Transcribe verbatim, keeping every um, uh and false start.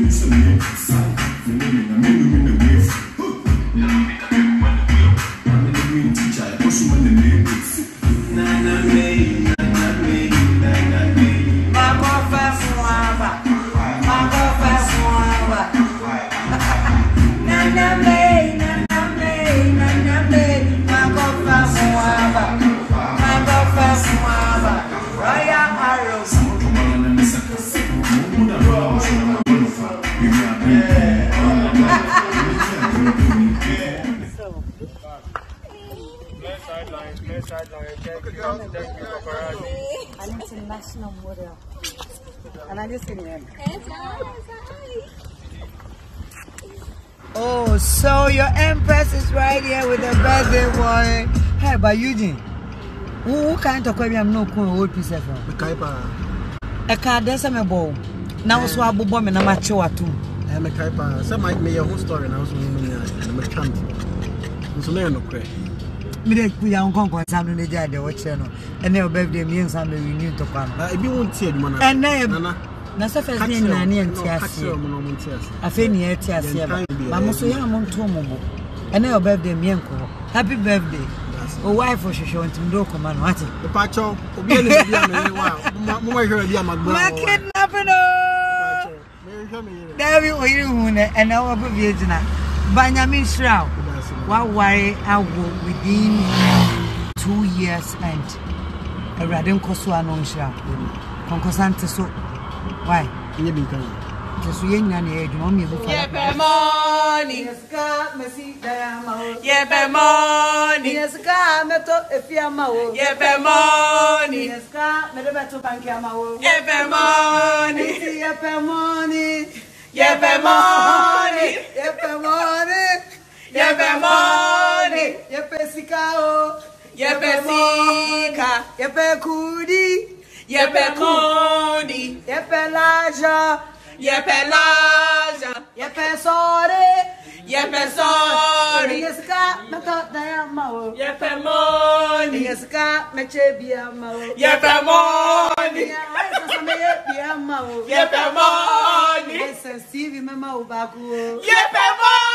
An international model. And I just seen him. Oh, so your empress is right here with the birthday boy. Hey, but Eugene, who can't talk about no cool old piece of the Kaipa? A car there's a bow. Now, so I bomb and I'm a show at two. I'm a Kaipa. Some might be your whole story and I was in the camp. It's a little crazy. We are on conquest and the judge watch channel, and their birthday means I'm renewed to come. If you won't see it, and then Nasa first name and Tias, a fanny at Tias, Mamosoya Montomo, and their birthday mianco. Happy birthday. A wife for she went to do command what? The Pacho, my kidnapping. There we were, and our Virginia. Benjamin Shroud. What worry I will within two years and a radin Kosua non shall. Concosante so why? You be going. Just young and age, mommy. Yep, money. Yes, God, Messi, Diamo. Yep, money. Yes, God, Meto, if you are Mao. Yep, money. Yes, God, Meto Bankamo. Yep, money. Yep, money. Yep, money. Yep, money. Yepe money, yepe sikao, yepe sika, yepe kudi, yepe kudi, yepe laja, yepe laja, yepe sorry, yepe sorry. Yeska meka dayama, yepe money, yeska mechebiyama, yepe money, yepe money, yepe money. Sensitive mama ubaku, yepe money.